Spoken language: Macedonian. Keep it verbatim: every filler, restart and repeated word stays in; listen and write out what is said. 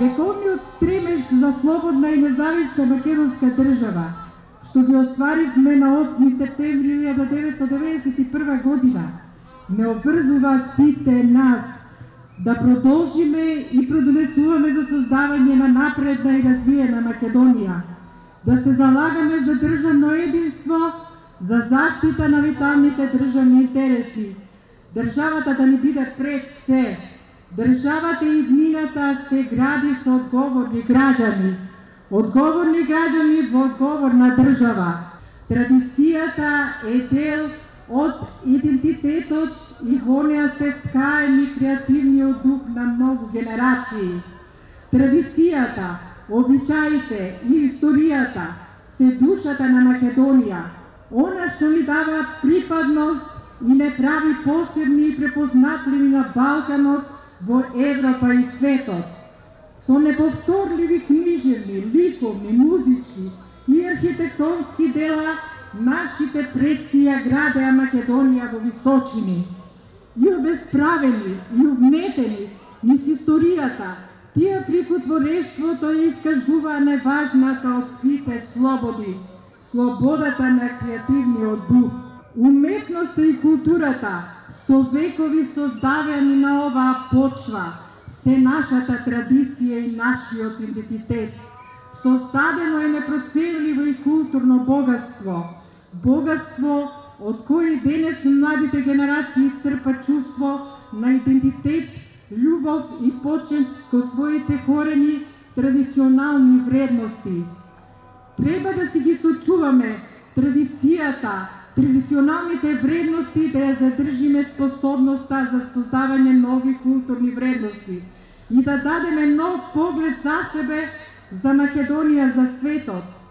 Вековниот стремеж за слободна и независна македонска држава, што ги остваривме на осми септември илјада деветстотини деветдесет и прва година, не обврзува сите нас да продолжиме и продонесуваме за создавање на напредна и развиена Македонија, да се залагаме за државно единство, за заштита на виталните државни интереси, државата да ни биде пред се. Државата и иднината се гради со одговорни граѓани, одговорни граѓани во одговорна држава. Традицијата е дел од идентитетот и во неа се вткаени креативниот дух на многу генерации. Традицијата, обичаите и историјата се душата на Македонија, она што ни дава припадност и не прави посебни и препознатливи на Балканот, во Европа и светот. Со неповторливи книжевни, ликовни, музички и архитектонски дела нашите предци ја градеа Македонија во височини. И обесправени, и угнетени низ историјата, тие преку творештвото ја искажуваа најважната од сите слободи, слободата на креативниот дух. Уметноста и културата со векови создавени на оваа почва се нашата традиција и нашиот идентитет. Создадено е непроценливо и културно богатство, богатство од кој денес младите генерации црпат чувство на идентитет, љубов и почит кон своите корени, традиционални вредности. Треба да си ги сочуваме традицијата, традиционалните вредности, да ја задржиме способноста за создавање нови културни вредности и да дадеме нов поглед за себе, за Македонија, за светот.